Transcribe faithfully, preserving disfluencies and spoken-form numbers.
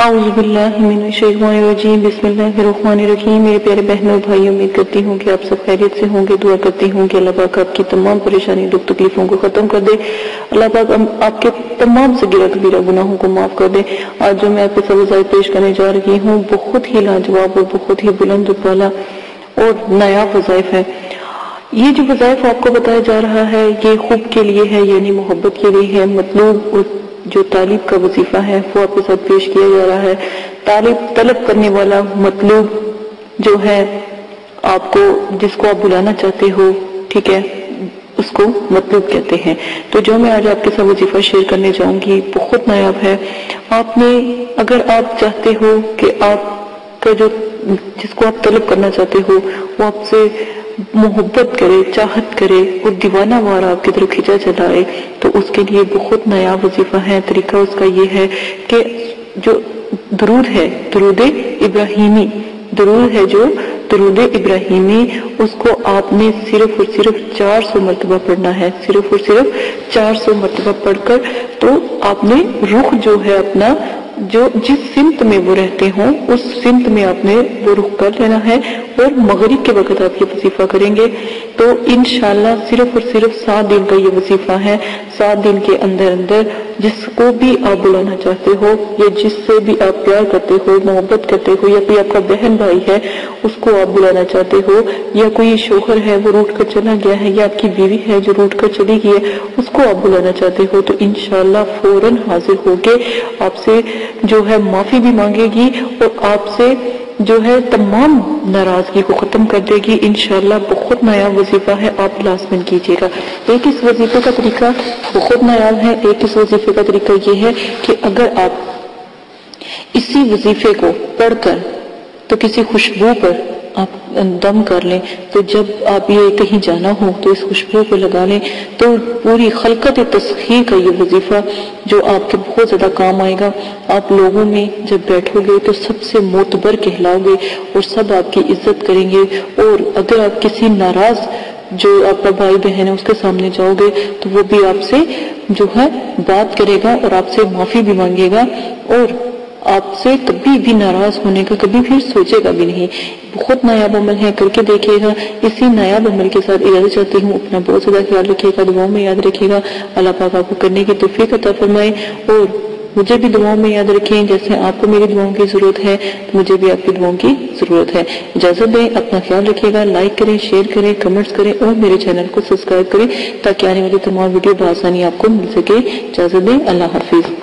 اعوذ باللہ من الشیطان الرجیم بسم اللہ الرحمن الرحیم۔ میرے پیارے بہنوں اور بھائی، امید کرتی ہوں کہ آپ سب خیریت سے ہوں گے۔ دعا کرتی ہوں کہ اللہ پاک آپ کی تمام پریشانی دکھ تکلیفوں کو ختم کر دے، اللہ پاک آپ کے تمام صغیرہ کبیرہ گناہوں کو معاف کر دے۔ آج جو میں آپ کے ساتھ وظائف پیش کرنے جا رہی ہوں بہت ہی لاجواب اور بہت ہی بلند بالا اور نایاب وظائف ہے۔ یہ جو وظائف آپ کو بتایا جا رہا ہے یہ خوب کے لیے ہے، یعنی محبت کے لیے ہے۔ مطلوب اور جو طالب کا وظیفہ ہے وہ آپ کے ساتھ پیش کیا جا رہا ہے۔ طالب طلب کرنے والا، مطلوب جو ہے آپ کو جس کو آپ بلانا چاہتے ہو، ٹھیک ہے، اس کو مطلوب کہتے ہیں۔ تو جو میں آج آپ کے ساتھ وظیفہ شیئر کرنے جاؤں گی بہت نایاب ہے۔ آپ نے اگر آپ چاہتے ہو کہ آپ کا جو جس کو آپ طلب کرنا چاہتے ہو وہ آپ سے محبت کرے، چاہت کرے اور دیوانہ وار آپ کی طرف کھینچا چلا آئے، تو اس کے لیے بہت نیا وظیفہ ہے۔ طریقہ اس کا یہ ہے کہ جو درود ہے، درود ابراہیمی، درود ہے جو درود ابراہیمی، اس کو آپ نے صرف اور صرف چار سو مرتبہ پڑھنا ہے۔ صرف اور صرف چار سو مرتبہ پڑھ کر تو آپ نے رخ جو ہے اپنا، جو جس سمت میں وہ رہتے ہوں اس سمت میں آپ نے وہ رخ کر لینا ہے، اور مغرب کے وقت آپ یہ وظیفہ کریں گے تو انشاءاللہ صرف اور صرف سات دن کا یہ وظیفہ ہے۔ سات دن کے اندر اندر جس کو بھی آپ بلانا چاہتے ہو یا جس سے بھی آپ پیار کرتے ہو، محبت کرتے ہو، یا کوئی آپ کا بہن بھائی ہے اس کو آپ بلانا چاہتے ہو، یا کوئی شوہر ہے وہ روٹ کر چلا گیا ہے، یا آپ کی بیوی ہے جو روٹ کر چلی گئی ہے اس کو آپ بلانا چاہتے ہو، تو انشاءاللہ فوراً حاضر ہو کے آپ سے جو ہے معافی بھی مانگے گی اور آپ سے جو ہے تمام ناراضگی کو ختم کر دے گی۔ انشاءاللہ بہت نیا وظیفہ ہے، آپ لازمن کیجیے گا۔ ایک اس وظیفے کا طریقہ بہت نایاب ہے۔ ایک اس وظیفے کا طریقہ یہ ہے کہ اگر آپ اسی وظیفے کو پڑھ کر تو کسی خوشبو پر آپ دم کر لیں، تو جب آپ یہ کہیں جانا ہو تو اس خوشبو کو لگا لیں، تو پوری خلقت تسخیر کا یہ وظیفہ جو آپ کے بہت زیادہ کام آئے گا۔ آپ لوگوں میں جب بیٹھو گے تو سب سے معتبر کہلاؤ گے اور سب آپ کی عزت کریں گے، اور اگر آپ کسی ناراض جو آپ کا بھائی بہن ہے اس کے سامنے جاؤ گے تو وہ بھی آپ سے جو ہے بات کرے گا اور آپ سے معافی بھی مانگے گا، اور آپ سے کبھی بھی ناراض ہونے کا کبھی بھی سوچے گا بھی نہیں۔ بہت نایاب عمل ہے، کر کے دیکھیے گا۔ اسی نایاب عمل کے ساتھ اجازت چاہتی ہوں، اپنا بہت زیادہ خیال رکھیے گا، دعاؤں میں یاد رکھیے گا۔ اللہ پاک آپ کو کرنے کی توفیق عطا فرمائے، اور مجھے بھی دعاؤں میں یاد رکھیں۔ جیسے آپ کو میری دعاؤں کی ضرورت ہے تو مجھے بھی آپ کی دعاؤں کی ضرورت ہے۔ اجازت دیں، اپنا خیال رکھیے گا، لائک کریں، شیئر کریں، کمنٹس کریں، اور میرے چینل کو سبسکرائب کریں تاکہ آنے والی تمام ویڈیو بآسانی آپ کو مل سکے۔ اجازت دیں، اللہ حافظ۔